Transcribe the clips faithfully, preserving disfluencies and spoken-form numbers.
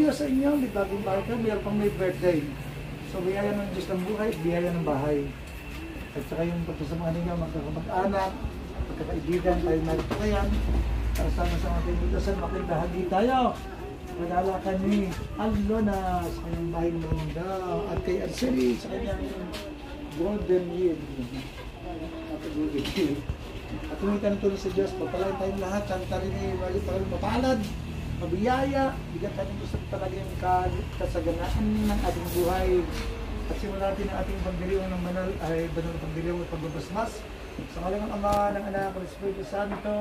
Diyos sa inyo, may bagong bahay ka, mayroon pang may birthday. So, biyaya ng Diyos ng buhay, biyaya ng bahay. At saka yung pagkasama ninyo, magkakamag-anak, magkakaibigan, tayo narito kayan. Para sama-sama tayo dito sa makindahagi tayo. Madala ka ni Alona sa kanyang bahay ng Ronda at kay Arsiri sa kanyang golden yield. At golden yield. At humingi ka ng tulong sa Diyos, pagpalain tayong lahat, saan tayo ni Mario Pagal mapalad, mabiyaya, bigyan tayo ng gusto talaga yung kasaganaan ng ating buhay. At simulan natin ang ating pagdiriwang ng manal ay banal na pagdiriwang at pagbabasmas. Sa ngalan ng Ama, ng Anak, ng Espiritu Santo.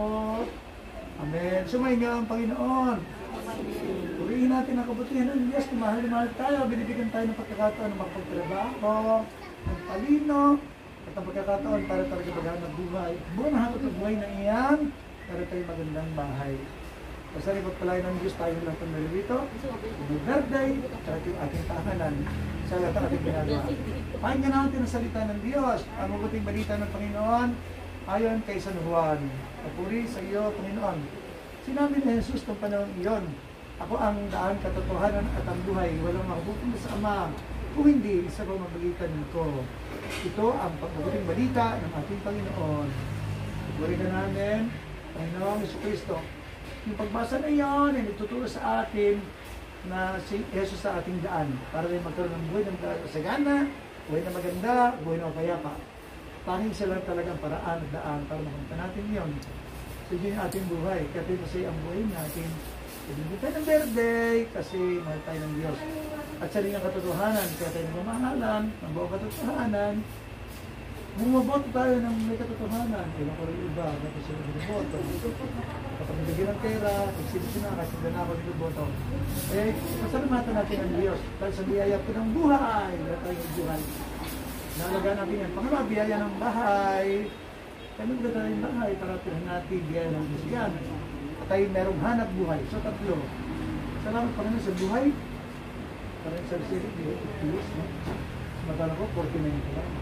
Amen. Sumayin niyo ang Panginoon. Purihin natin ang kabutihan ng Diyos. Mahal na mahal tayo. Binibigyan tayo ng pagkakataon ng magpagtrabaho, ng talino, at ang pagkakataon para talaga maghanap ng buhay. Buwan na hanap ng buhay na iyan para tayo magandang bahay. Basta rin pagpalain ng Diyos tayo lang itong narito. Yung birthday, at yung ating tahanan sa lahat ng ating ginagawa. Pakinggan natin ang salita ng Diyos. Ang mabuting balita ng Panginoon ayon kay San Juan. Papuri sa iyo, Panginoon. Sinabi ni Jesus ng panahon iyon, ako ang daan, katotohanan at ang buhay. Walang makabuting sa Ama. Kung hindi, isa pa magbalitan ko. Ito ang mabuting balita ng ating Panginoon. Papuri ka namin, Panginoon Jesucristo. Yung pagbasa na iyon ay nagtuturo sa atin na si Jesus sa ating daan para rin magkaroon ng buhay ng kasagana, buhay na maganda, buhay na mapayapa. Tanging sila talagang paraan at daan para makunta natin yun. So yun yung ating buhay. Kaya masaya ang buhay natin. Ibigay tayo ng birthday kasi mahal tayo ng Diyos. At sa rin ang katotohanan, kaya tayo nagmamahalan, ng buong katotohanan. Bumaboto tayo ng may katotohanan. Kaya ko rin iba, dapat sila bumaboto. Kapag nabigyan ng pera, kung sino-sino, kasi na ako nagboto. Eh, masalamatan natin ang Diyos. Dahil sa biyaya po ng buhay, wala tayong buhay. Nalagaan natin yan. Pangalawa, biyaya ng bahay. Kaya maganda tayo ng bahay para tirahan natin biyaya ng Diyos yan. At tayo merong hanap buhay. So, tatlo. Salamat Panginoon sa buhay. Parang sa sirit, Diyos. Matala ko, forty-nine ko lang.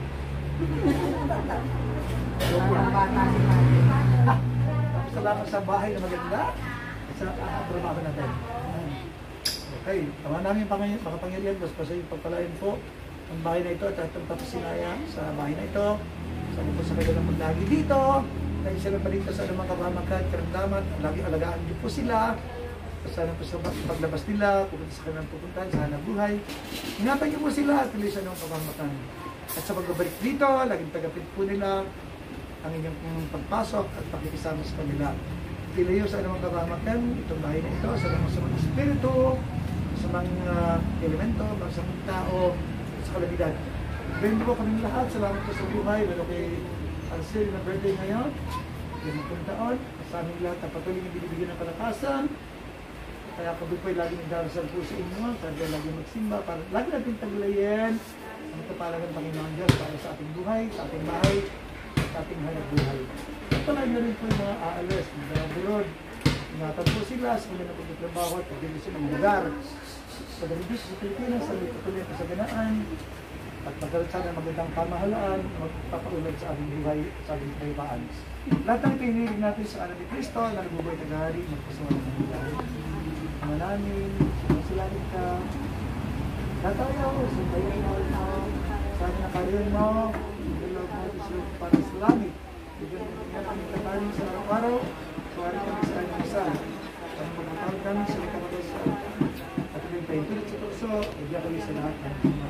Salamat sa bahay na maganda. Sa uh, trabaho natin. Okay. Tama namin yung makapangyarihan. Basta sa yung pagpalain po. Ang bahay na ito at itong tapasinaya sa bahay na ito. Sabi po sa kayo ng maglagi dito. Dahil sila pa dito sa anumang kapamakan, karamdaman, lagi alagaan niyo po sila. Sana po sa paglabas nila, pupunta sa kanilang pupuntahan, sa hanap buhay. Ingatan niyo po sila at tuloy sa anumang kapamakan. At sa pagbabalik dito, laging tagapit po nila ang inyong pagpasok at pakikisama sa kanila. Ilayo sa anumang kapamakan, itong bahay na ito, sa anumang sa mga espiritu, sa mga elemento, sa mga tao, sa kalamidad. Ganyan po kami lahat. Salamat po sa buhay. Lalo kay Alcel na birthday ngayon. Ganitong taon. Sa aming lahat na patuloy na binibigyan ng kalakasan. Kaya kami po ay lagi nagdarasal po sa inyo. Kaya lagi magsimba. Para lagi natin taglayin ang kapalagan ng Panginoon Diyos para sa ating buhay, sa ating bahay, sa ating hanap buhay. At pala nyo rin po yung mga aalis, mga abroad. Ingatan po sila sa kanilang pagkatrabaho at pagkili sa mga lugar. Sa Diyos sa Pilipinas, sa patuloy ang kasaganaan at magkaroon sana magandang pamahalaan magpapaulad sa aming buhay, sa aming kaibaan. Lahat ng pinilig natin sa anak ni Kristo na nagbubuhay tagahari, magpasawala ng buhay. Ama namin, sumasilangit ka, natayaw, sundayin mo ito, sana nakariyan mo, nilog mo ito para sa langit. Bigyan mo ito kami kataling sa araw-araw, suwari kami sa kanyang isa. At magpapawag kami sa likapagod sa at kami tayo tulit sa tukso, ibigyan kami sa lahat ng mga.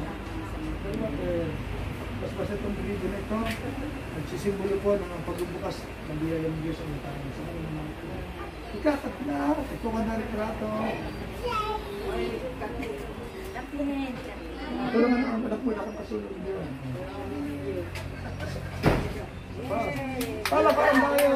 Mas basta itong video na ito, nagsisimbolo po ng pagbubukas ng biyaya ng Diyos ang tayo sa mga ikakat na, ito ka na retrato. Ito naman ang anak mo, nakapasulog yun. Palapaan tayo!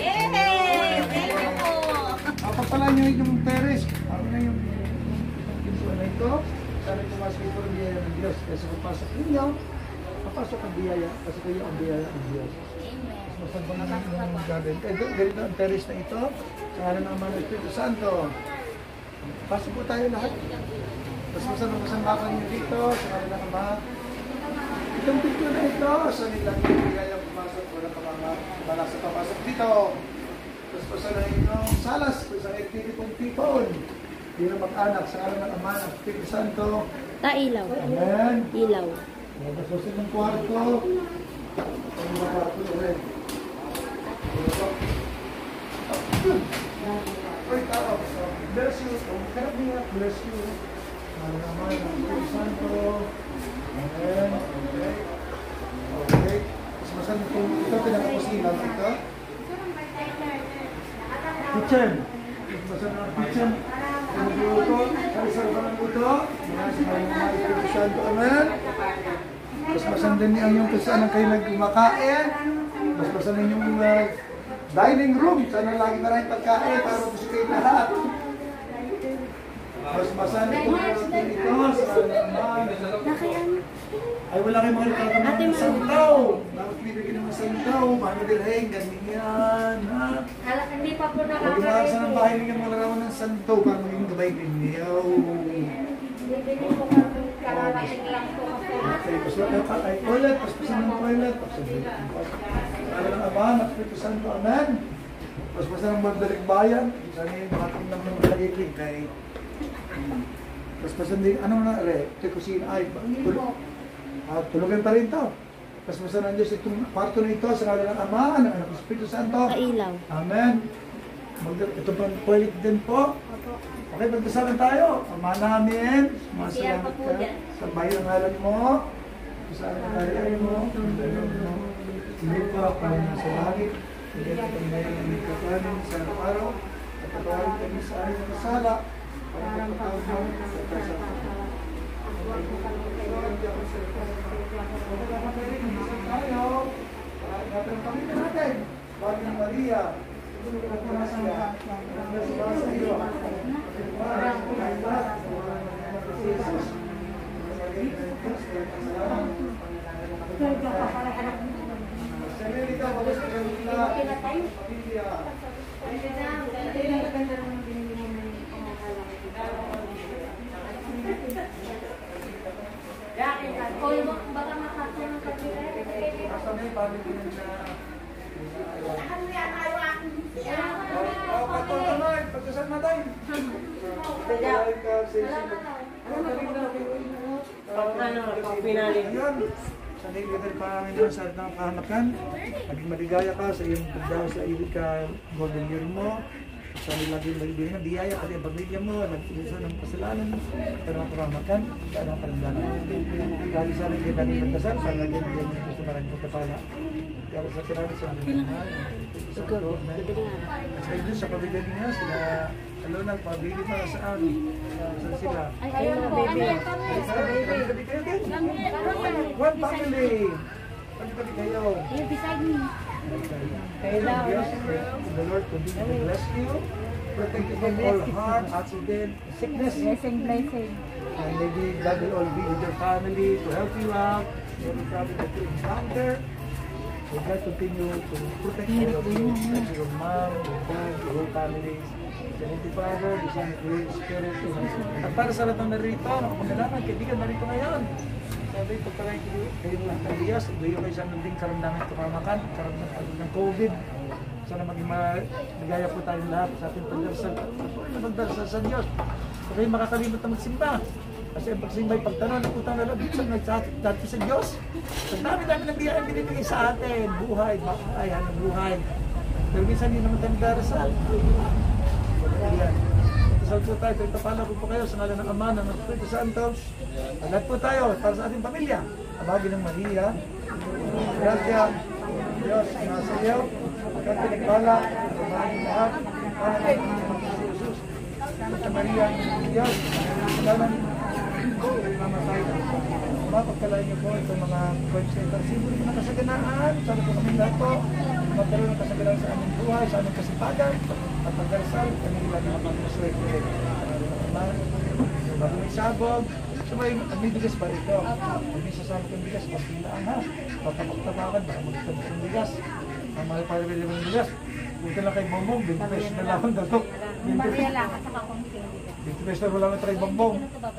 Pagpala nyo yung terrace, ano na yung pinsuan na ito, sana pumasok ito ang biyaya ng Diyos. Kasi pagpasok ninyo, papasok ang biyaya, kasi kayo ang biyaya ng Diyos. Mas masang pa naman yung garden. Eh, ganito ang terrace na ito, sa ngalan ng Ama ng Espiritu Santo. Pasok po tayo lahat. Mas masang masambakan nyo dito, sa ngalan ng Ama. Itong picture na ito, sa nilang yung biyaya pumasok, wala pa mga balas sa papasok dito. Tapos po sa itong salas, kung sa activity pong people. bilang mag-anak sa ngalan ng Ama ng Espiritu Santo. Ta ilaw. Amen. Ilaw. Magkasusin ng kwarto. Ang mga kwarto ulit. Oy, tao. Bless you. Karap niya. Bless you. Ang Ama ng Espiritu Santo. Amen. Okay. Okay. Mas masan ito. Ito pinakakusina. Ito. Kitchen. Mas masan ang kitchen. Ito. Sarap ng ito. Mas masan ang Espiritu Santo. Amen. Mas masan din ang yung kung saan kayo nagkumakain. Mas masan din yung uh, dining room. Sana lagi maraming pagkain para gusto kayo lahat. Mas masan ito ito sa naman. Ay wala kayong mga nagkakamang ng santaw. Dapat bibigyan ng santaw. Paano dirheng? Ganyan. Ha? Hindi pa po Pag umaasa ng bahay ninyo mga larawan ng santaw. Paano maging gabay ninyo? Bibili po kami kararating lang po ako. Okay, paswat na ay toilet, paspasan ng toilet, paspasan ng Ama, ng Espiritu Santo, Amen. Paspasan ng magdalik bayan, sana yung makating lang ng malagiging kay paspasan din, ano na, re, ito kusina, ay, tulog, ah, tulugan pa rin to. Paspasan ng Diyos itong kwarto na ito, sa ngalan ng Ama, ng Espiritu Santo, Ta ilaw. Amen. Mag ito pang toilet din po. Okay, magdasalan tayo. Ama namin, sumasalamat ka sa bayan ng ngalan mo, sa ari-ari mo, hindi pa para nasa langit, hindi ka kami ngayon ang ikakanin sa araw-araw, at patawarin kami sa aming mga sala, para magpatawag mo sa kasama. Tayo, natin kami natin, Bagay ng Maria, Baka makatulong ka Oh, patol naman, pagkasal natin. Sanay ka din Panginoon sa ating kahanapan. Maging maligaya ka sa iyong pagdaw sa ibig ka golden year mo. Sanay lagi maligaya ng biyaya kasi ang pamilya mo, nag-iuso ng kasalanan, pero ang kahanapan, pero ang karamdaman. Dahil sa ating kailangan magdasal, sa lagi ng Diyos gusto maraming pagkapala. Kaya sa kirami sa aming mahal, sa Diyos, sa Diyos, sa pamilya niya, sila, ano na, pabili para sa amin, sa sila. Ay, ayun po. Kami, kami. Kami kayo din. One family. Kami kami kayo. Here beside me. Kailangan. Diyos, the Lord continue to bless you. Protect you from all harm, accident, sickness. Blessing, blessing. And maybe God will all be with your family to help you out. Every problem that you encounter. So God continue to protect you, protect your mom, your dad, your whole family. The Holy Father, the Son, the Holy Spirit. At para sa lahat ng narito, nakapagdalaman, kaibigan narito ngayon. Sabi, pagpalain kayo lang ng Diyos, doon kayo sa nanding karamdaman at kapamakan, karamdaman ng COVID. Sana maging magaya po tayong lahat sa ating pagdarasal. Patuloy na magdarasal sa Diyos. Huwag kayong makakalimot na magsimba. Kasi ang pagsimba ay pagtanong ng utang na loob sa nagsasakit dati sa Diyos. Sa dami-dami ng biyayang binibigay sa atin, buhay, makakay, hanang buhay. Pero minsan hindi naman tayo magdarasal. Ayan. Dasal po tayo, pagpapala po po kayo sa ngalan ng Ama, ng Espiritu Santo. Lahat po tayo para sa ating pamilya. Abagi ng Maria. Gracia, Diyos, nasa iyo. At pinagpala, pagpapalin lahat. Para ng Jesus. Santa Maria, Diyos, salamat ko, mamatay. Mapagkalain niyo po itong mga website. Simbolo ng kasaganaan. Sana po kami lahat po magkaroon ng kasaganaan sa aming buhay, sa aming kasipagan. At pagdarasal, kami lagi na pag-swerte. Bago may sabog, so may bigas pa rito. Kung may sasama kong bigas, pasilaan ha. Papapak-tapakan, baka magtabos ng bigas. Ang mga pala-pala ng bigas. Punta lang kay Bongbong, twenty pesos na lang ang dato. Barya lang at saka konti. twenty pesos na lang ang try Bongbong.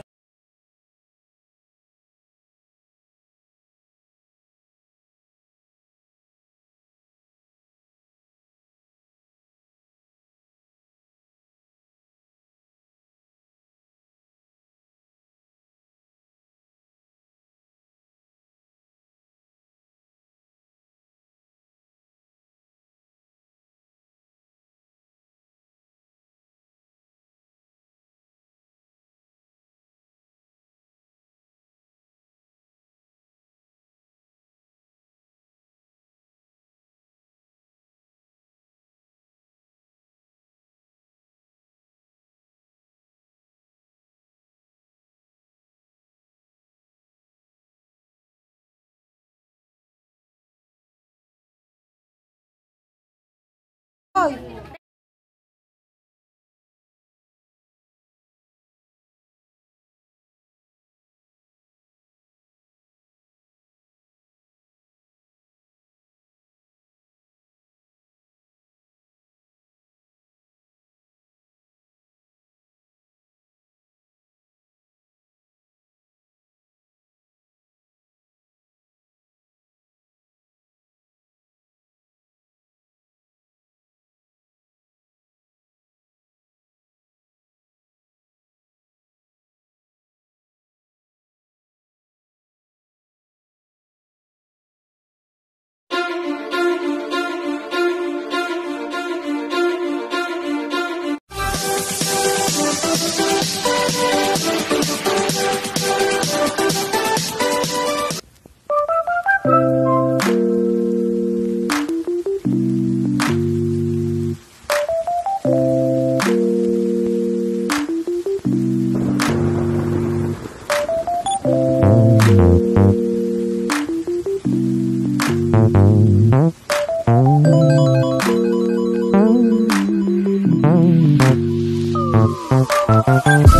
Thank you.